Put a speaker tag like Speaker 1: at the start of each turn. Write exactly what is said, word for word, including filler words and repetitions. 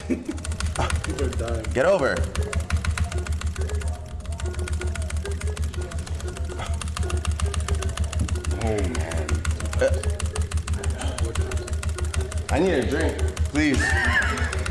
Speaker 1: People are dying.
Speaker 2: Get over. Oh, man. Uh, I need a drink, please.